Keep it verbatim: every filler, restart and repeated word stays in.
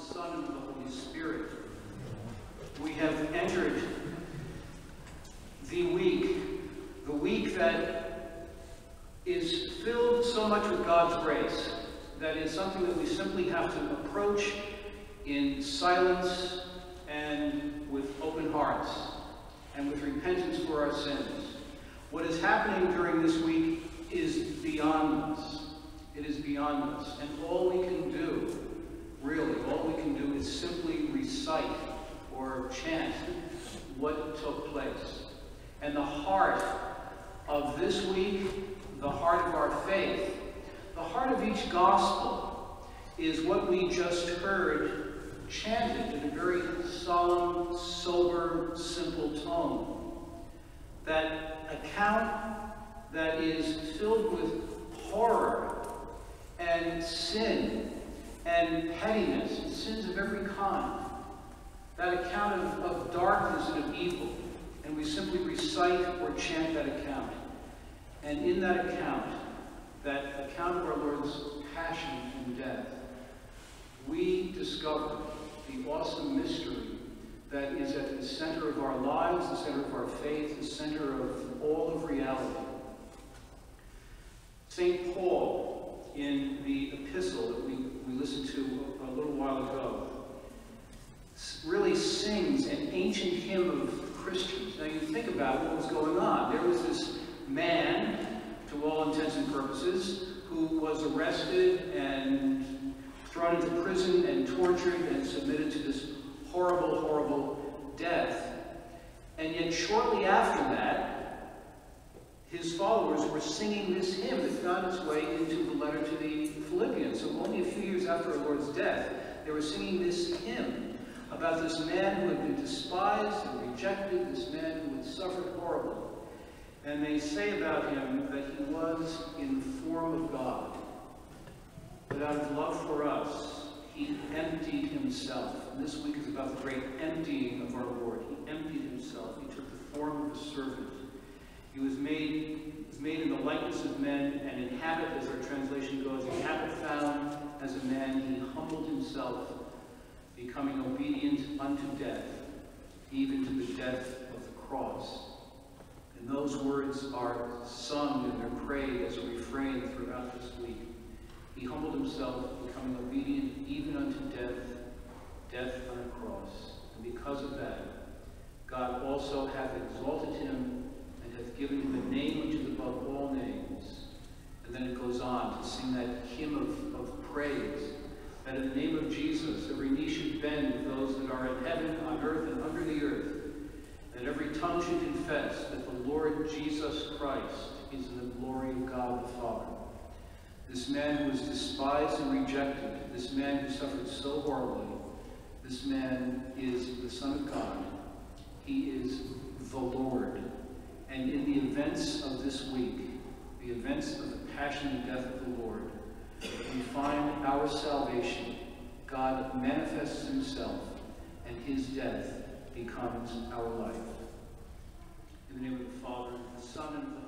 the Son, and of the Holy Spirit. We have entered the week, the week that is filled so much with God's grace, that is something that we simply have to approach in silence and with open hearts and with repentance for our sins. What is happening during this week is beyond us. It is beyond us. And all we can do, really, all we can do is simply recite or chant what took place. And the heart of this week, the heart of our faith, the heart of each gospel is what we just heard chanted in a very solemn, sober, simple tone. That account that is filled with horror and sin and pettiness and sins of every kind. That account of, of darkness and of evil. And we simply recite or chant that account. And in that account, that account of our Lord's passion and death, we discover the awesome mystery that is at the center of our lives, the center of our faith, the center of all of reality. Saint Paul, in the epistle that we, we listened to a, a little while ago, really sings an ancient hymn of Christians. Now you think about what was going on. There was this man, to all intents and purposes, who was arrested and thrown into prison and tortured and submitted to this horrible, horrible death. And yet shortly after that, his followers were singing this hymn that found its way into the letter to the Philippians. So only a few years after our Lord's death, they were singing this hymn about this man who had been despised and rejected, this man who had suffered horribly. And they say about him that he was in the form of God. But out of love for us, he emptied himself. And this week is about the great emptying of our Lord. He emptied himself. He took the form of a servant. He was made, was made in the likeness of men, and in habit, as our translation goes, in habit found as a man, he humbled himself, becoming obedient unto death, even to the death of the cross. And those words are sung and they're prayed as a refrain throughout this week. He humbled himself, becoming obedient even unto death, death on a cross. And because of that, God also hath exalted him and hath given him a name which is above all names. And then it goes on to sing that hymn of, of praise, that in the name of Jesus, every knee should bend of those that are in heaven, on earth, and under the earth, that every tongue should confess that the Lord Jesus Christ is in the glory of God the Father. This man who was despised and rejected, this man who suffered so horribly, this man is the Son of God. He is the Lord. And in the events of this week, the events of the passion and death of the Lord, we find our salvation. God manifests himself, and his death becomes our life. In the name of the Father, and the Son, and the